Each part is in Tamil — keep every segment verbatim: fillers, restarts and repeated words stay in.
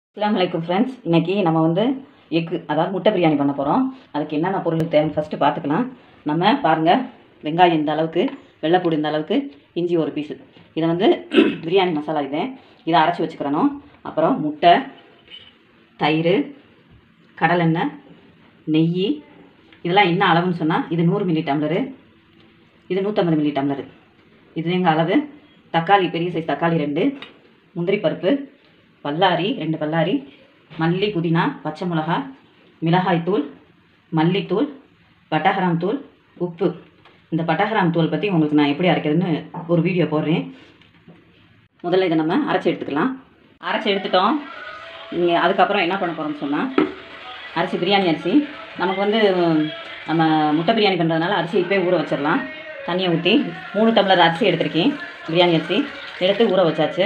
அஸ்ஸலாமு அலைக்கும் ஃப்ரெண்ட்ஸ். இன்றைக்கி நம்ம வந்து எக்கு அதாவது முட்டை பிரியாணி பண்ண போகிறோம். அதுக்கு என்னென்ன பொருள் தேவை ஃபஸ்ட்டு பார்த்துக்கலாம். நம்ம பாருங்கள், வெங்காயம் இந்த அளவுக்கு, வெள்ளைப்பூடு இந்த அளவுக்கு, இஞ்சி ஒரு பீஸு. இதை வந்து பிரியாணி மசாலா இதே இதை அரைச்சி வச்சுக்கிறணும். அப்புறம் முட்டை, தயிர், கடலெண்ணெய், நெய். இதெல்லாம் என்ன அளவுன்னு சொன்னால், இது நூறு மில்லி டம்ளரு, இது நூற்றம்பது மில்லி டம்ளரு. இது எங்கள் அளவு. தக்காளி, பெரிய சைஸ் தக்காளி ரெண்டு, முந்திரி பருப்பு, பல்லாரி ரெண்டு பல்லாரி, மல்லி, புதினா, பச்சை மிளகா, மிளகாய்த்தூள், மல்லித்தூள், பட்டகிராம் தூள், உப்பு. இந்த பட்டகிராம் தூள் பற்றி உங்களுக்கு நான் எப்படி அரைக்கிறதுன்னு ஒரு வீடியோ போடுறேன். முதல்ல இதை நம்ம அரைச்சி எடுத்துக்கலாம். அரைச்சி எடுத்துட்டோம். நீங்கள் அதுக்கப்புறம் என்ன பண்ண போகிறோம்னு சொன்னால், அரிசி பிரியாணி அரிசி நமக்கு வந்து நம்ம முட்டை பிரியாணி பண்ணுறதுனால அரிசி இப்போயே ஊற வச்சிடலாம். தண்ணியை ஊற்றி மூணு டம்ளர் அரிசி எடுத்திருக்கேன். பிரியாணி அரிசி எடுத்து ஊற வச்சாச்சு.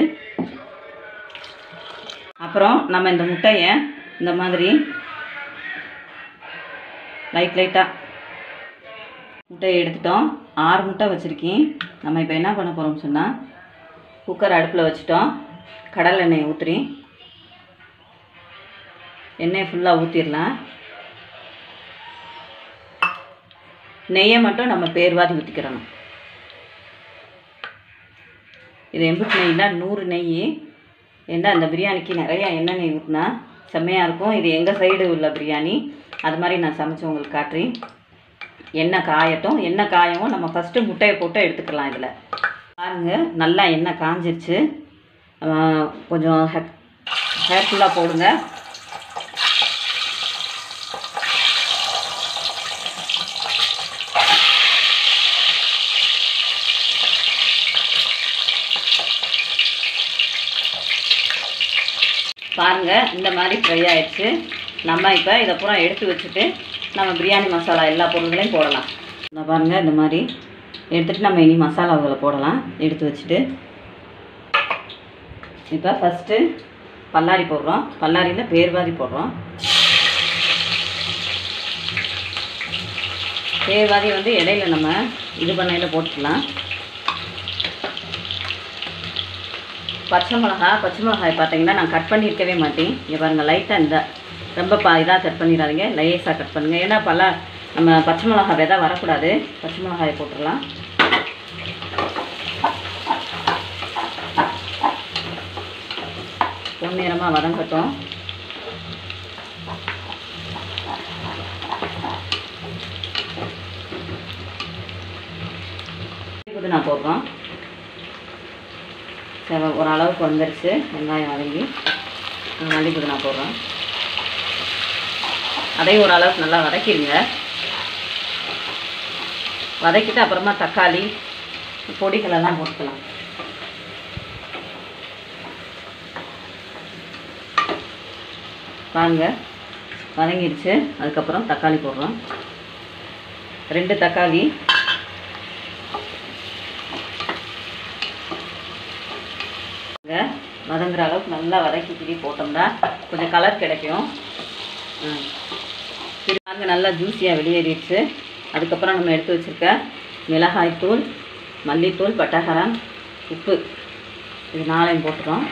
அப்புறம் நம்ம இந்த முட்டையை இந்த மாதிரி லைட் லைட்டாக முட்டையை எடுத்துட்டோம். ஆறு முட்டை வச்சுருக்கேன். நம்ம இப்போ என்ன பண்ண போகிறோம்னு சொன்னால், குக்கர் அடுப்பில் வச்சுட்டோம். கடல் எண்ணெயை ஊற்றுறேன். எண்ணெயை ஃபுல்லாக ஊற்றிடலாம். நெய்யை மட்டும் நம்ம பேர்வாதி ஊற்றிக்கிறணும். இது எண்பது நெய்னா நூறு நெய். ஏன்னா அந்த பிரியாணிக்கு நிறையா எண்ணெய் நெய் ஊற்றினா செம்மையாக இருக்கும். இது எங்கள் சைடு உள்ள பிரியாணி, அது மாதிரி நான் சமைச்சு உங்களுக்கு காட்டுறேன். எண்ணெய் காயட்டும். எண்ணெய் காயவும் நம்ம ஃபஸ்ட்டு முட்டையை போட்டு எடுத்துக்கலாம். இதில் பாருங்கள், நல்லா எண்ணெய் காஞ்சிருச்சு. கொஞ்சம் ஹே கேர்ஃபுல்லாக போடுங்க. பாருங்கள், இந்த மாதிரி ஃப்ரை ஆகிடுச்சு. நம்ம இப்போ இதை பூரா எடுத்து வச்சுட்டு நம்ம பிரியாணி மசாலா எல்லா பொருள்களையும் போடலாம். நான் பாருங்கள், இந்த மாதிரி எடுத்துகிட்டு நம்ம இனி மசாலாவுகளை போடலாம். எடுத்து வச்சுட்டு இப்போ ஃபஸ்ட்டு பல்லாரி போடுறோம். பல்லாரியில் பேர்வாதி போடுறோம். பேர்வாதி வந்து இடையில நம்ம இது பண்ணையில் போட்டுக்கலாம். பச்சை மிளகா பச்சை மிளகாய் பார்த்தீங்கன்னா நான் கட் பண்ணியிருக்கவே மாட்டேன். இங்கே பாருங்கள், லைட்டாக இந்த ரொம்ப பா இதாக கட் பண்ணிடாதீங்க, லேஸாக கட் பண்ணுங்கள். ஏன்னா பல நம்ம பச்சை மிளகாய் விதை வரக்கூடாது. பச்சை மிளகாயை போட்டுடலாம். பொன்னிறமாக வதங்கட்டும். புதினா போடுறோம். சரி, ஓரளவுக்கு வந்துருச்சு. வெங்காயம் வதங்கி மல்லி புதினா போடுறோம். அதையும் ஓரளவுக்கு நல்லா வதக்கிடுங்க. வதக்கிட்டு அப்புறமா தக்காளி பொடிகளெல்லாம் போட்டுக்கலாம். வாங்க, வதங்கிடுச்சு. அதுக்கப்புறம் தக்காளி போடுறோம். ரெண்டு தக்காளி. வதங்குற அளவுக்கு நல்லா வதக்கி கிடி போட்டோம்னா கொஞ்சம் கலர் கிடைக்கும். பாருங்க, நல்லா ஜூஸியாக வெளியேறிடுச்சு. அதுக்கப்புறம் நம்ம எடுத்து வச்சுருக்க மிளகாய்த்தூள், மல்லித்தூள், பட்டகிராம், உப்பு, இது நாளையும் போட்டுறோம்.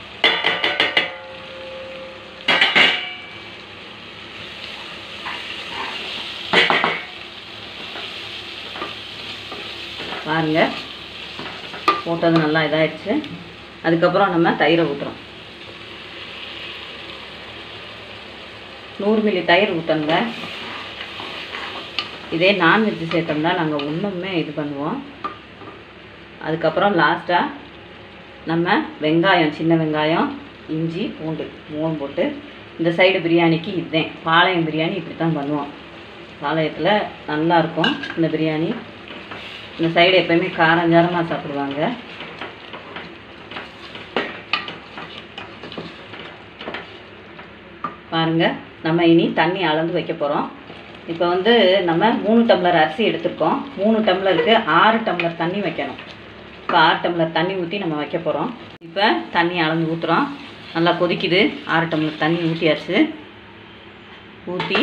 பாருங்கள், போட்டது நல்லா இதாகிடுச்சு. அதுக்கப்புறம் நம்ம தயிரை ஊற்றுறோம். நூறு மில்லி தயிர் ஊற்றணுங்க. இதே நான்வெஜ் சேர்த்தோம்னா நாங்கள் ஒன்றுமே இது பண்ணுவோம். அதுக்கப்புறம் லாஸ்ட்டாக நம்ம வெங்காயம், சின்ன வெங்காயம், இஞ்சி, பூண்டு மூணு போட்டு இந்த சைடு பிரியாணிக்கு இதுதான். பாளையம் பிரியாணி இப்படி தான் பண்ணுவோம். பாளையத்தில் நல்லாயிருக்கும் இந்த பிரியாணி. இந்த சைடு எப்போயுமே காரஞ்சாரமாக சாப்பிடுவாங்க. பாருங்கள், நம்ம இனி தண்ணி அளந்து வைக்க போகிறோம். இப்போ வந்து நம்ம மூணு டம்ளர் அரிசி எடுத்துருக்கோம். மூணு டம்ளருக்கு ஆறு டம்ளர் தண்ணி வைக்கணும். இப்போ ஆறு டம்ளர் தண்ணி ஊற்றி நம்ம வைக்க போகிறோம். இப்போ தண்ணி அளந்து ஊற்றுறோம். நல்லா கொதிக்குது. ஆறு டம்ளர் தண்ணி ஊற்றியாச்சு. ஊற்றி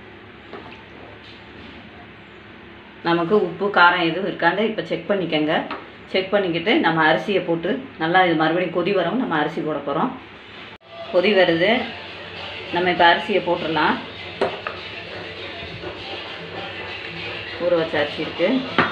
நமக்கு உப்பு காரம் எதுவும் இருக்காது இப்போ செக் பண்ணிக்கோங்க. செக் பண்ணிக்கிட்டு நம்ம அரிசியை போட்டு நல்லா இது மறுபடியும் கொதி வரவும் நம்ம அரிசி போட போகிறோம். கொதி வருது. நம்ம இப்போ அரிசியை போட்டுடலாம். ஊற வச்ச அரிசி இருக்குது.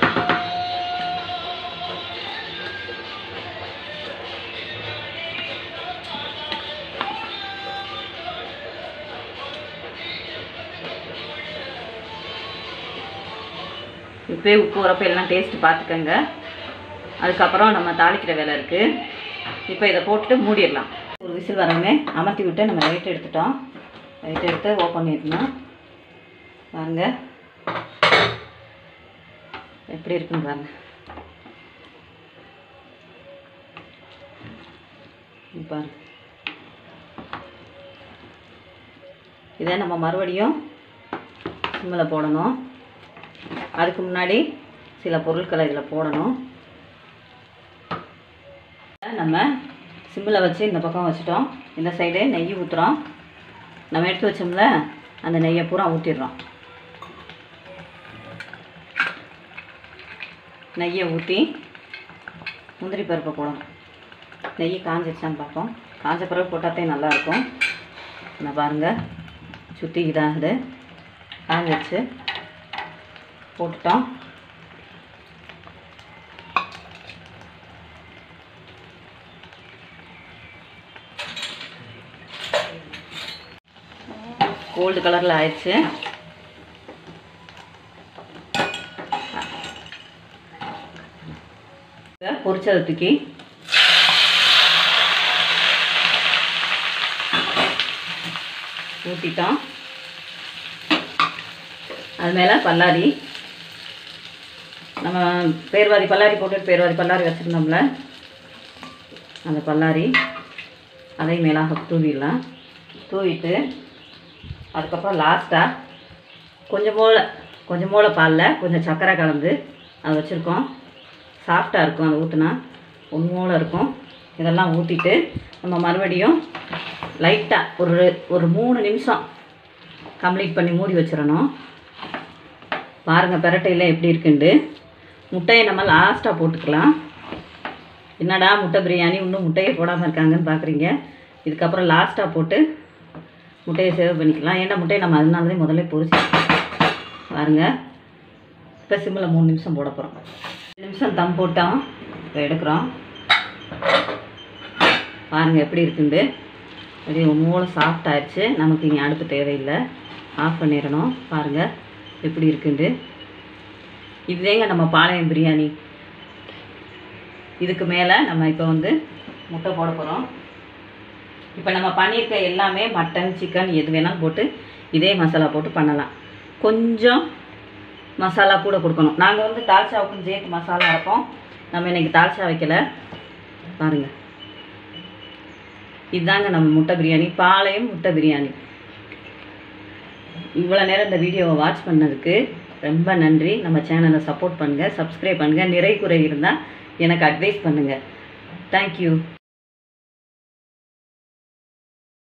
இப்போயே உப்பு உரப்பு எல்லாம் டேஸ்ட்டு பார்த்துக்கங்க. அதுக்கப்புறம் நம்ம தாளிக்கிற வேலை இருக்குது. இப்போ இதை போட்டுட்டு மூடிடலாம். ஒரு விசில் வரவுமே அமர்த்தி விட்டு நம்ம லைட் எடுத்துட்டோம். லைட் எடுத்து ஓப்பன் பண்ணிடணும். பாருங்க எப்படி இருக்குன்னு பாருங்க. பாருங்க இதை நம்ம மறுபடியும் சிம்மில் போடணும். அதுக்கு முன்னாடி சில பொருட்களை இதில் போடணும். நம்ம சிம்மில் வச்சு இந்த பக்கம் வச்சுட்டோம். இந்த சைடு நெய் ஊற்றுறோம். நம்ம எடுத்து வச்சோம்ல அந்த நெய்யை பூரா ஊற்றிடுறோம். நெய்யை ஊற்றி முந்திரி பருப்பை போடணும். நெய் காஞ்சிடுச்சான்னு பார்ப்போம். காஞ்ச பிறகு போட்டாத்தே நல்லாயிருக்கும். நான் பாருங்கள் சுற்றி இதாகுது. காஞ்சிடுச்சு. போட்டுட்டோம். கோல்டு கலரில் ஆயிடுச்சு. பொரிச்சதை தூக்கி ஊற்றிட்டோம். அது மேலே பல்லாரி, நம்ம பேர்வாதி பல்லாரி போட்டு பேர்வாதி பல்லாரி வச்சுருந்தோம்ல அந்த பல்லாரி அதை மேலாக தூவிடலாம். தூவிட்டு அதுக்கப்புறம் லாஸ்ட்டாக கொஞ்சம் போல் கொஞ்சம் போல் பாலில் கொஞ்சம் சர்க்கரை கலந்து அதை வச்சுருக்கோம். சாஃப்டாக இருக்கும். அதை ஊற்றினா ஒன்று போல் இருக்கும். இதெல்லாம் ஊற்றிட்டு நம்ம மறுபடியும் லைட்டாக ஒரு ஒரு மூணு நிமிஷம் கம்ப்ளீட் பண்ணி மூடி வச்சிடணும். பாருங்கள் பெரட்டையில் எப்படி இருக்குண்டு. முட்டையை நம்ம லாஸ்ட்டாக போட்டுக்கலாம். என்னடா முட்டை பிரியாணி இன்னும் முட்டையை போடாமல் இருக்காங்கன்னு பார்க்குறீங்க. இதுக்கப்புறம் லாஸ்ட்டாக போட்டு முட்டையை சேவ் பண்ணிக்கலாம். ஏன்னா முட்டையை நம்ம அதனாலதான் முதல்ல பொரிச்சு பாருங்கள். இப்போ சிம்மில் மூணு நிமிஷம் போட போகிறோம். ரெண்டு நிமிஷம் தம் போட்டோம். இப்போ எடுக்கிறோம். பாருங்கள் எப்படி இருக்குண்டு. அப்படியே மூளை சாஃப்ட் ஆயிடுச்சு. நமக்கு இங்கே அடுப்பு தேவையில்லை. ஆஃப் பண்ணிடணும். பாருங்கள் எப்படி இருக்குண்டு. இதுதாங்க நம்ம பாளையம் பிரியாணி. இதுக்கு மேலே நம்ம இப்போ வந்து முட்டை போட போகிறோம். இப்போ நம்ம பண்ணியிருக்க எல்லாமே மட்டன் சிக்கன் எது வேணாலும் போட்டு இதே மசாலா போட்டு பண்ணலாம். கொஞ்சம் மசாலா கூட கொடுக்கணும். நாங்கள் வந்து தால்ச்சாவுக்கும் சேர்த்து மசாலா அரைப்போம். நம்ம இன்றைக்கி தால்ச்சா வைக்கலை. பாருங்கள் இதுதாங்க நம்ம முட்டை பிரியாணி, பாளையம் முட்டை பிரியாணி. இவ்வளோ நேரம் இந்த வீடியோவை வாட்ச் பண்ணதுக்கு ரொம்ப நன்றி. நம்ம சேனலை சப்போர்ட் பண்ணுங்கள், சப்ஸ்கிரைப் பண்ணுங்கள். நிறை குறை இருந்தால் எனக்கு அட்வைஸ் பண்ணுங்கள். தேங்க்யூ.